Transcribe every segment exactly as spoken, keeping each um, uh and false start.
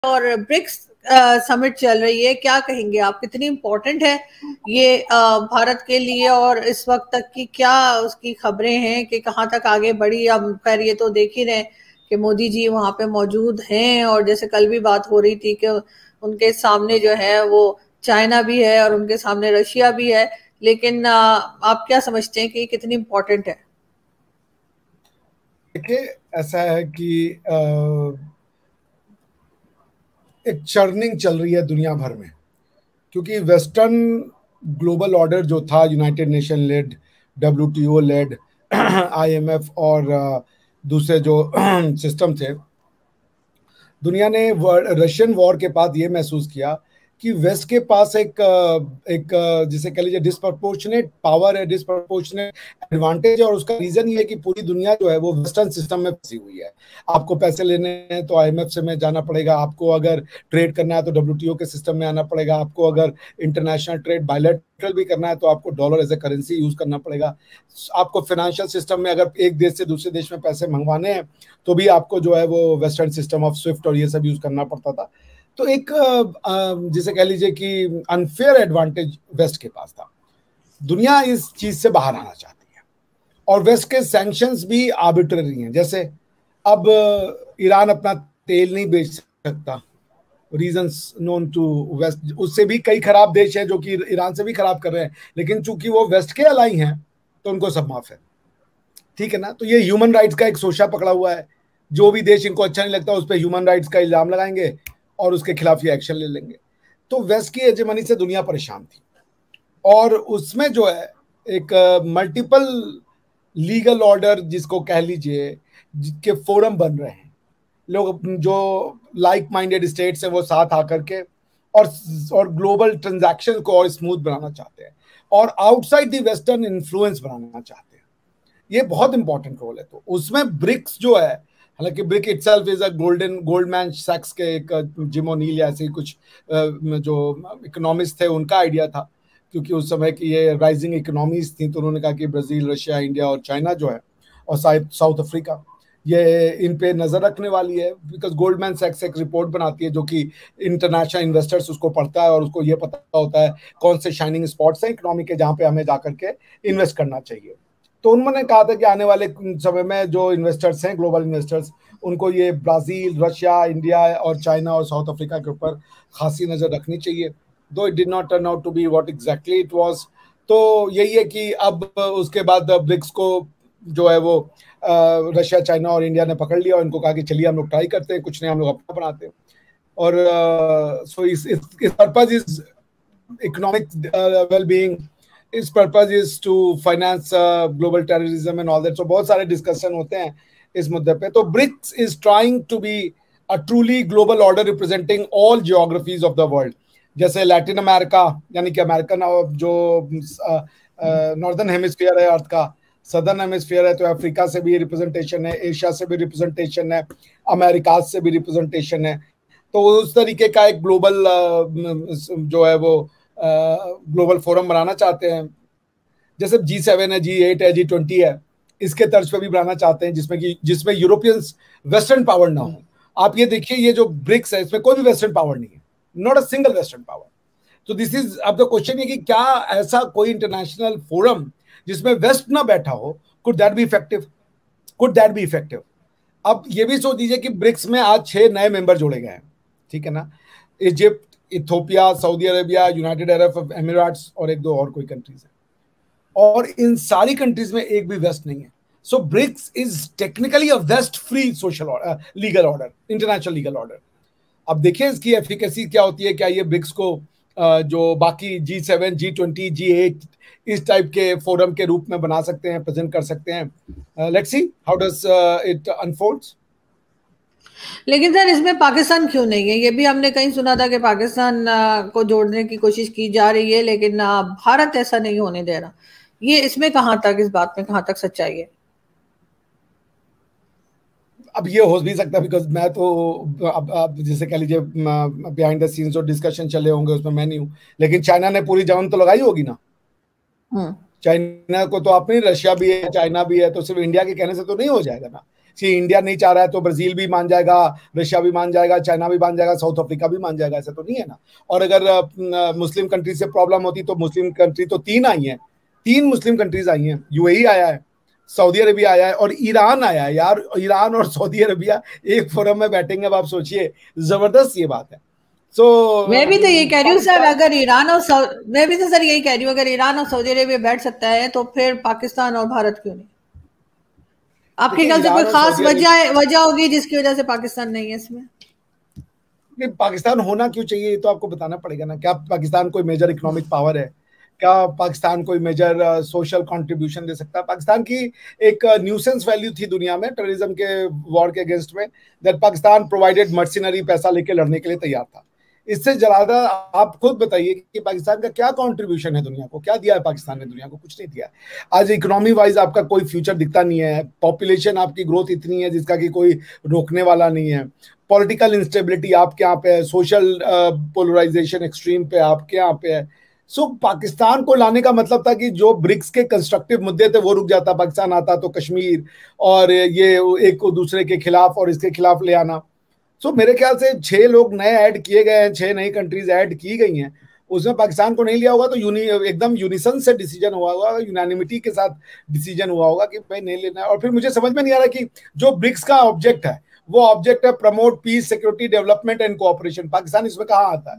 और BRICS summit चल रही है, क्या कहेंगे आप, कितनी इम्पोर्टेंट है ये आ, भारत के लिए, और इस वक्त तक की क्या उसकी खबरें हैं कि कहाँ तक आगे बढ़ी। अब खैर ये तो देख ही रहे कि मोदी जी वहां पे मौजूद हैं, और जैसे कल भी बात हो रही थी कि उनके सामने जो है वो चाइना भी है और उनके सामने रशिया भी है, लेकिन आ, आप क्या समझते हैं कि कितनी इम्पोर्टेंट है? देखिए, ऐसा है कि आ, एक चर्निंग चल रही है दुनिया भर में, क्योंकि वेस्टर्न ग्लोबल ऑर्डर जो था, United Nation led, WTO led, IMF और आ, दूसरे जो सिस्टम थे, दुनिया ने रशियन वॉर के बाद ये महसूस किया कि वेस्ट के पास एक एक जिसे कह लीजिए डिसप्रपोर्शनेट पावर है, डिसप्रपोर्शनेट एडवांटेज है, और उसका रीजन ये है कि पूरी दुनिया जो है वो वेस्टर्न सिस्टम में फंसी हुई है। आपको पैसे लेने हैं तो आईएमएफ से में जाना पड़ेगा, आपको अगर ट्रेड करना है तो डब्ल्यूटीओ के सिस्टम में आना पड़ेगा, आपको अगर इंटरनेशनल ट्रेड बायलैटरल भी करना है तो आपको dollar as a currency use करना पड़ेगा, आपको फाइनेंशियल सिस्टम में अगर एक देश से दूसरे देश में पैसे मंगवाने हैं तो भी आपको जो है वो वेस्टर्न सिस्टम ऑफ स्विफ्ट और ये सब यूज करना पड़ता था। तो एक जिसे कह लीजिए कि अनफेयर एडवांटेज वेस्ट के पास था। दुनिया इस चीज से बाहर आना चाहती है, और वेस्ट के सैंक्शंस भी आर्बिट्ररी हैं। जैसे अब ईरान अपना तेल नहीं बेच सकता, रीजंस नोन टू वेस्ट, उससे भी कई खराब देश हैं जो कि ईरान से भी खराब कर रहे हैं, लेकिन चूंकि वो वेस्ट के अलाई हैं तो उनको सब माफ है, ठीक है ना। तो ये ह्यूमन राइट्स का एक शोषा पकड़ा हुआ है, जो भी देश इनको अच्छा नहीं लगता उस पर ह्यूमन राइट्स का इल्जाम लगाएंगे और उसके खिलाफ ये एक्शन ले लेंगे। तो वेस्ट की हेजेमनी से दुनिया परेशान थी, और उसमें जो है एक मल्टीपल लीगल ऑर्डर जिसको कह लीजिए, जिसके फोरम बन रहे हैं, लोग जो लाइक माइंडेड स्टेट्स हैं वो साथ आकर के और और ग्लोबल ट्रांजैक्शन को और स्मूथ बनाना चाहते हैं, और आउटसाइड द वेस्टर्न इन्फ्लुएंस बनाना चाहते हैं। ये बहुत इंपॉर्टेंट रोल है। तो उसमें ब्रिक्स जो है, हालांकि BRIC itself is a golden Goldman सैक्स के एक जिम ओनील या ऐसे कुछ जो इकोनॉमिस्ट थे उनका आइडिया था, क्योंकि उस समय की ये राइजिंग इकोनॉमीज थी, तो उन्होंने कहा कि ब्राजील, रशिया, इंडिया और चाइना जो है, और साउथ अफ्रीका, ये इन पे नजर रखने वाली है। बिकॉज गोल्डमैन सैक्स एक रिपोर्ट बनाती है जो कि इंटरनेशनल इन्वेस्टर्स उसको पढ़ता है और उसको ये पता होता है कौन से शाइनिंग स्पॉट्स हैं इकोनॉमी के जहाँ पे हमें जाकर के इन्वेस्ट करना चाहिए। तो उन्होंने कहा था कि आने वाले समय में जो इन्वेस्टर्स हैं, ग्लोबल इन्वेस्टर्स, उनको ये ब्राजील, रशिया, इंडिया और चाइना और साउथ अफ्रीका के ऊपर खासी नजर रखनी चाहिए। Though it did not turn out to be what exactly it was. तो यही है कि अब उसके बाद ब्रिक्स को जो है वो रशिया, चाइना और इंडिया ने पकड़ लिया और इनको कहा कि चलिए हम लोग ट्राई करते हैं, कुछ नहीं हम लोग अपना बनाते हैं। और so its purpose is economic wellbeing, its purpose is to finance uh, global terrorism and all that. So बहुत सारे डिस्कशन होते हैं इस मुद्दे पे। तो BRICS is trying to be a truly global order representing all geographies of the world, जैसे Latin America, यानी कि अमेरिकन जो नॉर्दर्न हेमिस्फीयर है अर्थ का, सदर्न हेमिस्फीयर है तो अफ्रीका से भी रिप्रेजेंटेशन है, एशिया से भी रिप्रेजेंटेशन है, अमेरिका से भी रिप्रेजेंटेशन है। तो उस तरीके का एक ग्लोबल जो है वो ग्लोबल फोरम बनाना चाहते हैं, जैसे जी सेवन है, जी एट है, जी ट्वेंटी है, इसके तर्ज पे भी बनाना चाहते हैं, जिसमें कि जिसमें यूरोपियंस वेस्टर्न पावर ना हो। आप ये देखिए, ये जो ब्रिक्स है इसमें कोई भी वेस्टर्न पावर नहीं है, not a single western power. तो दिस इज, अब द क्वेश्चन है कि क्या ऐसा कोई इंटरनेशनल फोरम जिसमें वेस्ट ना बैठा हो, could that be effective, could that be effective. अब ये भी सोच दीजिए कि ब्रिक्स में आज छह नए मेंबर जोड़े गए हैं, ठीक है ना। Egypt, Ethiopia, Saudi Arabia, United Arab Emirates और एक दो और कोई कंट्रीज है, और इन सारी कंट्रीज में एक भी वेस्ट नहीं है। So BRICS is technically a west free social legal order, international legal order. अब देखिए इसकी एफिकेसी क्या होती है, क्या ये ब्रिक्स को uh, जो बाकी G seven, G twenty, G eight इस टाइप के फोरम के रूप में बना सकते हैं, प्रेजेंट कर सकते हैं। Let's see how does it unfolds. लेकिन सर इसमें पाकिस्तान क्यों नहीं है? ये भी हमने कहीं सुना था कि पाकिस्तान को जोड़ने की कोशिश की जा रही है, लेकिन भारत ऐसा नहीं होने दे रहा। ये इसमें कहां तक, इस बात में कहां तक सच्चाई है? अब ये हो भी सकता है, बिकॉज मैं तो अब अब जैसे कह लीजिए बिहाइंड द सीन्स जो डिस्कशन चले होंगे उसमें मैं नहीं हूँ, लेकिन चाइना ने पूरी जान तो लगाई होगी ना। चाइना को तो आप नहीं, रशिया भी है, चाइना भी है, तो सिर्फ इंडिया के कहने से तो नहीं हो जाएगा ना। कि इंडिया नहीं चाह रहा है तो ब्राजील भी मान जाएगा, रशिया भी मान जाएगा, चाइना भी मान जाएगा, साउथ अफ्रीका भी मान जाएगा, ऐसा तो नहीं है ना। और अगर मुस्लिम कंट्री से प्रॉब्लम होती तो मुस्लिम कंट्री तो तीन आई हैं, तीन मुस्लिम कंट्रीज आई हैं, यूएई आया है, सऊदी अरेबिया आया है और ईरान आया है। यार ईरान और सऊदी अरेबिया एक फोरम में बैठेंगे, अब आप सोचिए, जबरदस्त ये बात है। सो so, मैं भी तो ये कह रही हूँ सर, अगर ईरान और मैं भी तो सर यही कह रही हूँ, अगर ईरान और सऊदी अरेबिया बैठ सकता है तो फिर पाकिस्तान और भारत क्यों नहीं? आपके ख्याल से कोई खास वजह वजह होगी जिसकी वजह से पाकिस्तान नहीं है इसमें? नहीं, पाकिस्तान होना क्यों चाहिए ये तो आपको बताना पड़ेगा ना। क्या पाकिस्तान कोई मेजर इकोनॉमिक पावर है? क्या पाकिस्तान कोई मेजर सोशल कंट्रीब्यूशन दे सकता है? पाकिस्तान की एक न्यूसेंस वैल्यू थी दुनिया में टेररिज्म के वॉर के अगेंस्ट में, दैट पाकिस्तान प्रोवाइडेड मर्सिनरी, पैसा लेके लड़ने के लिए तैयार था। इससे ज्यादा आप खुद बताइए कि पाकिस्तान का क्या कंट्रीब्यूशन है दुनिया को, क्या दिया है पाकिस्तान ने दुनिया को? कुछ नहीं दिया। आज इकोनॉमी वाइज आपका कोई फ्यूचर दिखता नहीं है, पॉपुलेशन आपकी ग्रोथ इतनी है जिसका कि कोई रोकने वाला नहीं है, पॉलिटिकल इंस्टेबिलिटी आपके यहाँ पे है, सोशल पोलराइजेशन एक्सट्रीम पे आपके यहाँ पे है। सो so, पाकिस्तान को लाने का मतलब था कि जो ब्रिक्स के कंस्ट्रक्टिव मुद्दे थे वो रुक जाता, पाकिस्तान आता तो कश्मीर और ये एक दूसरे के खिलाफ और इसके खिलाफ ले आना। सो so, मेरे ख्याल से छह लोग नए ऐड किए गए हैं, छह नई कंट्रीज ऐड की गई हैं, उसमें पाकिस्तान को नहीं लिया होगा तो यूनि एकदम यूनिसन से डिसीजन हुआ होगा, यूनानिमिटी के साथ डिसीजन हुआ होगा कि भाई नहीं लेना है। और फिर मुझे समझ में नहीं आ रहा कि जो ब्रिक्स का ऑब्जेक्ट है वो ऑब्जेक्ट है promote peace, security, development and cooperation. Pakistan इसमें कहाँ आता है?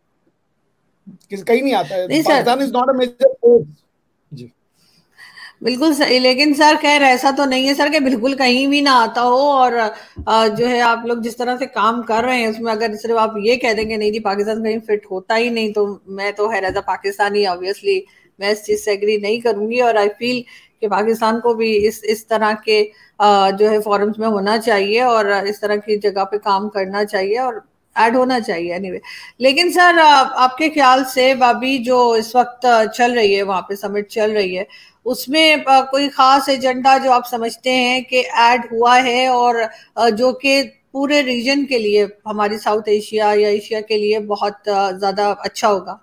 किस कहीं नहीं आता है। Pakistan is not a major force. जी बिल्कुल सही, लेकिन सर खैर ऐसा तो नहीं है सर कि बिल्कुल कहीं भी ना आता हो। और जो है आप लोग जिस तरह से काम कर रहे हैं उसमें अगर सिर्फ आप ये कह देंगे नहीं जी पाकिस्तान कहीं फिट होता ही नहीं, तो मैं तो है एज अ पाकिस्तानी ऑब्वियसली मैं इस चीज से एग्री नहीं करूंगी। और आई फील कि पाकिस्तान को भी इस इस तरह के जो है फोरम्स में होना चाहिए और इस तरह की जगह पे काम करना चाहिए और ऐड होना चाहिए एनीवे। लेकिन सर आपके ख्याल से अभी जो इस वक्त चल रही है वहां पे समिट चल रही है, उसमें कोई खास एजेंडा जो आप समझते हैं कि ऐड हुआ है और जो कि पूरे रीजन के लिए, हमारी साउथ एशिया या एशिया के लिए बहुत ज्यादा अच्छा होगा?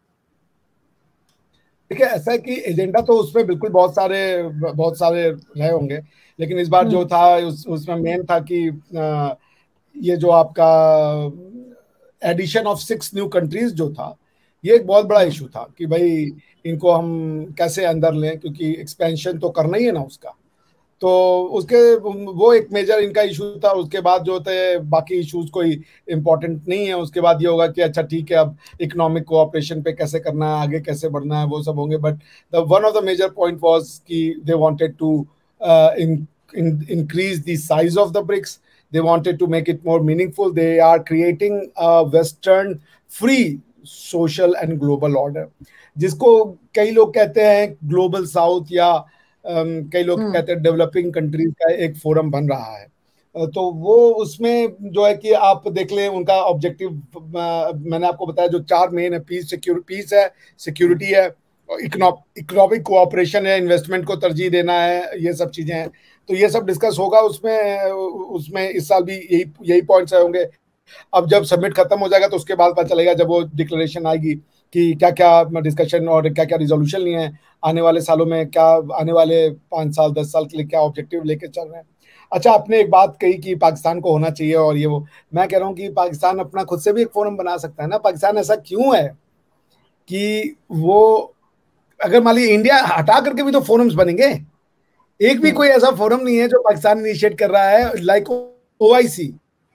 देखिए ऐसा है कि एजेंडा तो उसमें बिल्कुल बहुत सारे बहुत सारे रहे होंगे, लेकिन इस बार जो था उस, उसमें मेन था कि ये जो आपका addition of six new countries जो था, ये एक बहुत बड़ा इशू था कि भाई इनको हम कैसे अंदर लें, क्योंकि एक्सपेंशन तो करना ही है ना उसका। तो उसके वो एक मेजर इनका इशू था। उसके बाद जो थे बाकी इश्यूज कोई इम्पोर्टेंट नहीं है। उसके बाद ये होगा कि अच्छा ठीक है अब इकोनॉमिक कोऑपरेशन पे कैसे करना है, आगे कैसे बढ़ना है, वो सब होंगे। But the one of the major point was कि they wanted to increase the size of the BRICS. They wanted to make it more meaningful. They are creating a Western free social and global order, जिसको कई लोग कहते हैं global south या um, कई लोग कहते हैं डेवलपिंग कंट्रीज का एक फोरम बन रहा है। तो वो उसमें जो है कि आप देख लें उनका ऑब्जेक्टिव, मैंने आपको बताया जो चार मेन है, पीस सिक्योरिटी पीस है, सिक्योरिटी है, इकोनॉमिक कोऑपरेशन है, इन्वेस्टमेंट को तरजीह देना है, ये सब चीजें हैं। तो ये सब डिस्कस होगा उसमें उसमें इस साल भी यही यही पॉइंट्स होंगे। अब जब सबमिट खत्म हो जाएगा तो उसके बाद पता चलेगा, जब वो डिक्लेरेशन आएगी कि क्या क्या डिस्कशन और क्या क्या रिजोल्यूशन लिए हैं आने वाले सालों में, क्या आने वाले पाँच साल दस साल के लिए क्या ऑब्जेक्टिव लेके चल रहे हैं। अच्छा, आपने एक बात कही कि पाकिस्तान को होना चाहिए और ये वो, मैं कह रहा हूँ कि पाकिस्तान अपना खुद से भी एक फोरम बना सकता है ना। पाकिस्तान ऐसा क्यों है कि वो, अगर मान लीजिए इंडिया हटा करके भी तो फोरम्स बनेंगे, एक भी कोई ऐसा फोरम नहीं है जो पाकिस्तान इनिशिएट कर रहा है, like OIC.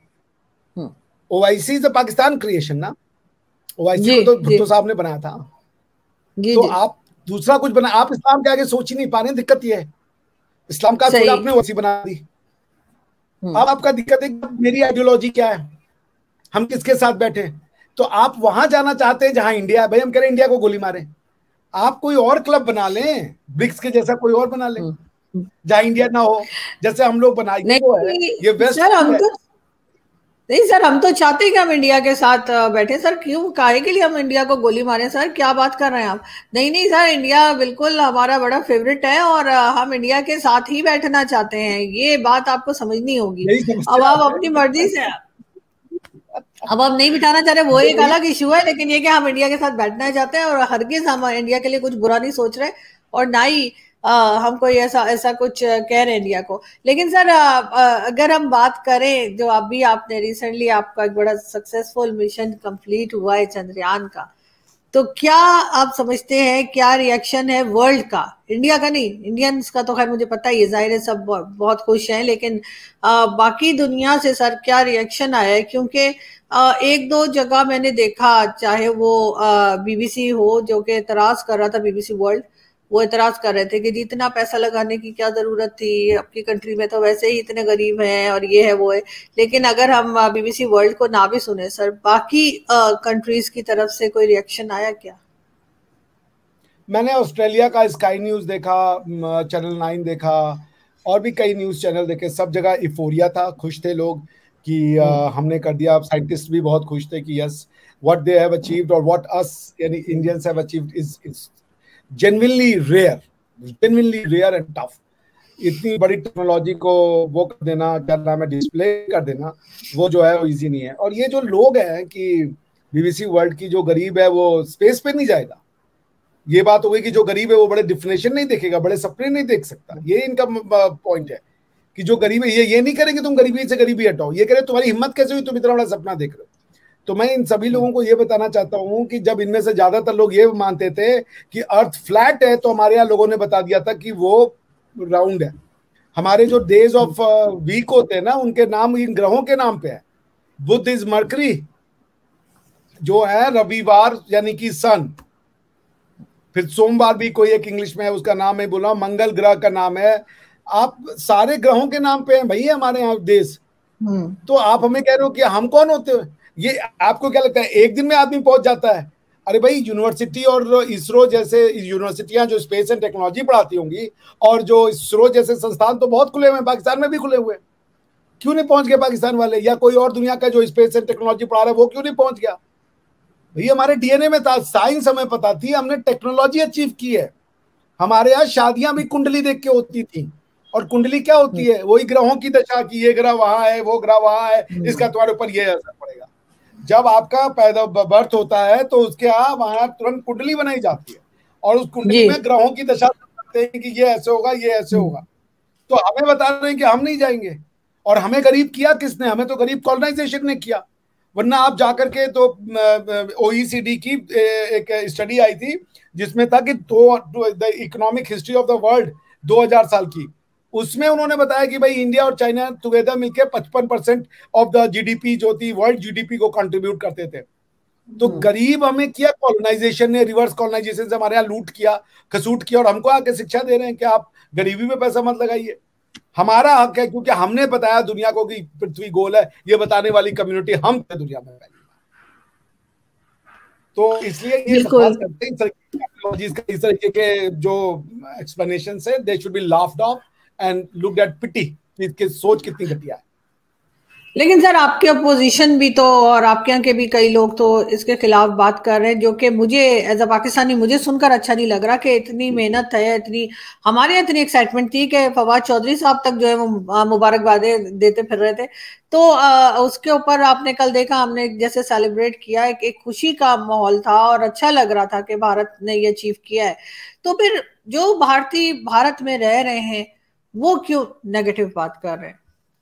OIC is a Pakistan creation ना, ओआईसी को तो भुट्टो साहब ने बनाया था। जी, तो जी. आप दूसरा कुछ बना, आप इस्लाम के आगे सोच ही नहीं पा रहे। दिक्कत ये है, इस्लाम का छोड़ा आपने ओआईसी बना दी। अब आपका दिक्कत है मेरी आइडियोलॉजी क्या है, हम किसके साथ बैठे। तो आप वहां जाना चाहते हैं जहां इंडिया, भाई हम कह रहे हैं इंडिया को गोली मारे, आप कोई और क्लब बना लें, ब्रिक्स के जैसा कोई और बना लें जहां इंडिया ना हो, जैसे हम लोग बनाए। ये वेस्ट सर, हम तो नहीं सर, हम तो चाहते हैं कि हम इंडिया के साथ बैठे सर। क्यों, काहे के लिए हम इंडिया को गोली मारे सर? क्या बात कर रहे हैं आप? नहीं नहीं सर, इंडिया बिल्कुल हमारा बड़ा फेवरेट है और हम इंडिया के साथ ही बैठना चाहते हैं। ये बात आपको समझनी होगी। अब आप अपनी मर्जी से अब हम नहीं बिठाना चाह रहे, वो एक अलग इशू है, लेकिन ये कि हम इंडिया के साथ बैठना चाहते हैं और हरगिज हम इंडिया के लिए कुछ बुरा नहीं सोच रहे और ना ही आ, हम कोई ऐसा ऐसा कुछ कह रहे हैं इंडिया को। लेकिन सर आ, आ, अगर हम बात करें, जो अभी आपने रिसेंटली आपका एक बड़ा सक्सेसफुल मिशन कंप्लीट हुआ है चंद्रयान का, तो क्या आप समझते हैं क्या रिएक्शन है वर्ल्ड का, इंडिया का नहीं, इंडियंस का तो खैर मुझे पता ही है, जाहिर है सब बहुत खुश हैं, लेकिन आ, बाकी दुनिया से सर क्या रिएक्शन आया है? क्योंकि आ, एक दो जगह मैंने देखा, चाहे वो बीबीसी हो जो कि एतराज कर रहा था, बीबीसी वर्ल्ड, वो एतराज कर रहे थे कि जी इतना पैसा लगाने की क्या जरूरत थी, आपकी कंट्री में तो वैसे ही इतने गरीब हैं और ये है वो है। लेकिन अगर हम बीबीसी वर्ल्ड को ना भी सुने सर, बाकी कंट्रीज की तरफ से कोई रिएक्शन आया क्या? मैंने ऑस्ट्रेलिया का स्काई न्यूज देखा, चैनल नाइन देखा, और भी कई न्यूज चैनल देखे, सब जगह इफोरिया था, खुश थे लोग कि uh, हमने कर दिया। साइंटिस्ट भी बहुत खुश थे कि yes, what they have achieved और व्हाट अस यानी Indians have achieved is is genuinely rare, genuinely rare and tough. इतनी बड़ी टेक्नोलॉजी को वो कर देना, क्या नाम है, डिस्प्ले कर देना, वो जो है वो इजी नहीं है। और ये जो लोग हैं कि बीबीसी वर्ल्ड की जो गरीब है वो स्पेस पे नहीं जाएगा, ये बात हो गई कि जो गरीब है वो बड़े डिफिनेशन नहीं देखेगा, बड़े सपने नहीं देख सकता, ये इनका पॉइंट है कि जो गरीब है ये ये नहीं करेंगे तुम गरीबी से गरीबी हटाओ, ये करें तुम्हारी हिम्मत कैसे हुई, तुम इतना बड़ा सपना देख रहे हो। तो मैं इन सभी लोगों को ये बताना चाहता हूं कि जब इनमें से ज्यादातर लोग ये मानते थे कि अर्थ फ्लैट है, तो हमारे यहाँ लोगों ने बता दिया था कि वो राउंड है। हमारे जो डेज ऑफ वीक होते हैं ना, उनके नाम इन ग्रहों के नाम पे है। बुध इज मरकरी जो है रविवार यानी कि सन, फिर सोमवार भी कोई एक इंग्लिश में है, उसका नाम है बोला, मंगल ग्रह का नाम है। आप सारे ग्रहों के नाम पे हैं भाई हमारे यहाँ देश। तो आप हमें कह रहे हो कि हम कौन होते हैं? ये आपको क्या लगता है एक दिन में आदमी पहुंच जाता है? अरे भाई, यूनिवर्सिटी और इसरो जैसे यूनिवर्सिटियां जो स्पेस एंड टेक्नोलॉजी पढ़ाती होंगी, और जो इसरो जैसे संस्थान तो बहुत खुले हुए हैं, पाकिस्तान में भी खुले हुए हैं, क्यों नहीं पहुंच गए पाकिस्तान वाले? या कोई और दुनिया का जो स्पेस एंड टेक्नोलॉजी पढ़ा रहा है वो क्यों नहीं पहुंच गया? भाई हमारे डीएनए में था, साइंस हमें पता थी, हमने टेक्नोलॉजी अचीव की है। हमारे यहाँ शादियां भी कुंडली देख के होती थी, और कुंडली क्या होती है? वही ग्रहों की दशा की, ये ग्रह वहां है, वो ग्रह वहां है, इसका तुम्हारे ऊपर ये असर पड़ेगा। जब आपका पैदा बर्थ होता है तो उसके यहाँ वहां तुरंत कुंडली बनाई जाती है, और उस कुंडली में ग्रहों की दशा बताते हैं कि ये ऐसे होगा, ये ऐसे होगा। तो हमें बता रहे हैं कि हम नहीं जाएंगे। और हमें गरीब किया किसने? हमें तो गरीब कॉलोनाइजेशन ने किया। वरना आप जाकर के तो ओईसीडी की एक स्टडी आई थी जिसमें था कि दो the economic history of the world दो हज़ार साल की, उसमें उन्होंने बताया कि भाई इंडिया और चाइना टुगेदर मिलकर पचपन परसेंट ऑफ द जीडीपी जो थी वर्ल्ड जीडीपी को कंट्रीब्यूट करते थे। तो गरीब हमें किया कॉलोनाइजेशन ने, रिवर्स कॉलोनाइजेशन से हमारे यहाँ लूट किया, खसूट किया, और हमको आके शिक्षा दे रहे हैं कि आप गरीबी में पैसा मत लगाइए। हमारा हक है, क्योंकि हमने बताया दुनिया को कि पृथ्वी गोल है, ये बताने वाली कम्युनिटी हम थे दुनिया में पहली। तो इसलिए ये सवाल करते हैं इस तरीके के जो एक्सप्लेनेशन है, they should be laughed of and looked at pity कि सोच कितनी घटिया है। लेकिन सर आपके अपोजिशन भी तो, और आपके यहाँ के भी कई लोग तो इसके खिलाफ बात कर रहे हैं, जो कि मुझे एज अ पाकिस्तानी मुझे सुनकर अच्छा नहीं लग रहा कि इतनी मेहनत है, इतनी हमारे यहाँ इतनी एक्साइटमेंट थी कि फवाद चौधरी साहब तक जो है वो मुबारकबादें देते फिर रहे थे। तो आ, उसके ऊपर आपने कल देखा, हमने जैसे सेलिब्रेट किया, एक, एक खुशी का माहौल था और अच्छा लग रहा था कि भारत ने ये अचीव किया है। तो फिर जो भारतीय भारत में रह रहे हैं वो क्यों नेगेटिव बात कर रहे हैं?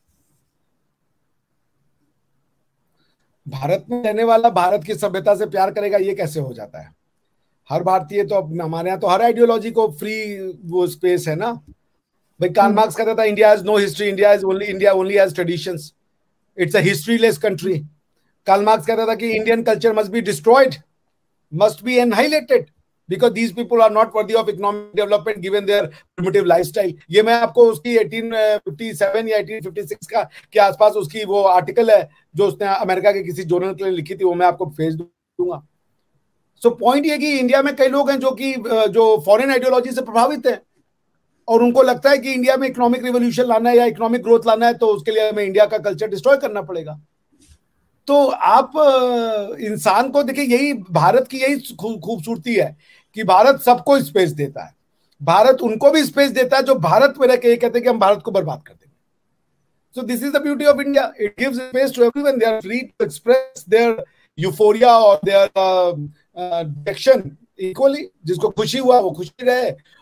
भारत में रहने वाला भारत की सभ्यता से प्यार करेगा, ये कैसे हो जाता है? हर भारतीय तो, हमारे यहाँ तो हर आइडियोलॉजी को फ्री वो स्पेस है ना भाई। कार्ल मार्क्स कहता था India has no history, India is only India only has traditions, it's a historyless country. Karl Marx कहता था कि Indian culture must be destroyed, must be annihilated, because these people are not worthy of economic development given their primitive lifestyle। ये मैं आपको उसकी अठारह सौ सत्तावन या अठारह सौ छप्पन का के आसपास उसकी वो आर्टिकल है जो उसने अमेरिका के किसी जर्नल के लिए लिखी थी, वो मैं आपको भेज दूंगा। सो पॉइंट ये कि इंडिया में कई लोग हैं जो कि जो फॉरेन आइडियोलॉजी से प्रभावित हैं, और उनको लगता है कि इंडिया में इकोनॉमिक रिवोल्यूशन लाना है या इकोनॉमिक ग्रोथ लाना है तो उसके लिए हमें इंडिया का कल्चर डिस्ट्रॉय करना पड़ेगा। तो आप इंसान को देखिए, यही भारत की यही खूबसूरती है कि भारत सबको स्पेस देता है। भारत उनको भी स्पेस देता है जो भारत में रह के ये कहते हैं कि हम भारत को बर्बाद कर देंगे। So this is the beauty of India, it gives space to everyone, they are free to express their euphoria और देयर डायरेक्शन इक्वली। जिसको खुशी हुआ वो खुशी रहे,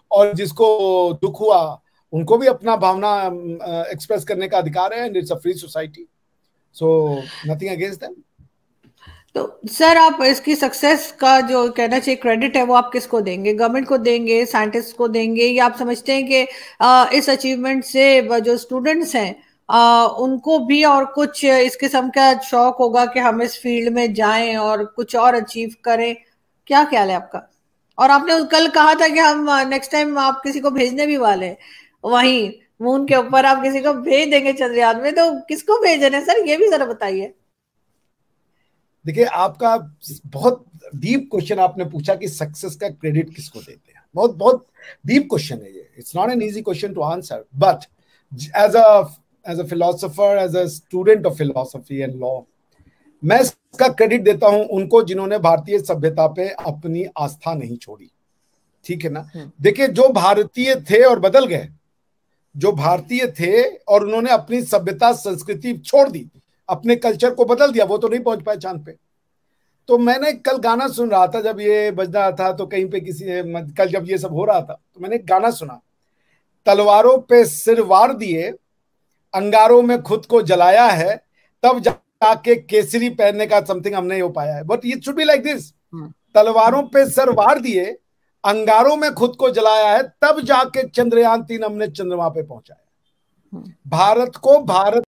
और जिसको दुख हुआ उनको भी अपना भावना एक्सप्रेस करने का अधिकार है, and it's a free society, so nothing against them. तो सर आप इसकी सक्सेस का जो कहना चाहिए क्रेडिट है वो आप किसको देंगे? गवर्नमेंट को देंगे, साइंटिस्ट को देंगे, या आप समझते हैं कि आ, इस अचीवमेंट से जो स्टूडेंट्स हैं आ, उनको भी और कुछ इस किस्म का शौक होगा कि हम इस फील्ड में जाएं और कुछ और अचीव करें? क्या ख्याल है आपका? और आपने कल कहा था कि हम नेक्स्ट टाइम आप किसी को भेजने भी वाले हैं वहीं मून के ऊपर, आप किसी को भेज देंगे चंद्रयान में, तो किसको भेजने सर, ये भी जरा बताइए। देखिए, आपका बहुत डीप क्वेश्चन आपने पूछा कि सक्सेस का क्रेडिट किसको देते हैं। बहुत बहुत डीप क्वेश्चन है ये। It's not an easy question to answer, but as a as a philosopher, as a student of philosophy and law, मैं इसका क्रेडिट देता हूं उनको जिन्होंने भारतीय सभ्यता पे अपनी आस्था नहीं छोड़ी। ठीक है ना? देखिए, जो भारतीय थे और बदल गए, जो भारतीय थे और उन्होंने अपनी सभ्यता संस्कृति छोड़ दी, अपने कल्चर को बदल दिया, वो तो नहीं पहुंच पाए चांद पे। तो मैंने कल गाना सुन रहा था, जब ये बज रहा था तो कहीं पे किसी, कल जब ये सब हो रहा था तो मैंने गाना सुना, तलवारों पे सिर वार दिए, अंगारों में खुद को जलाया है, तब जाके केसरी पहनने का समथिंग हमने हो पाया है। But it should be like this, तलवारों पे सिर वार दिए, अंगारों में खुद को जलाया है, तब जाके चंद्रयान तीन हमने चंद्रमा पे पहुंचाया। भारत को भारत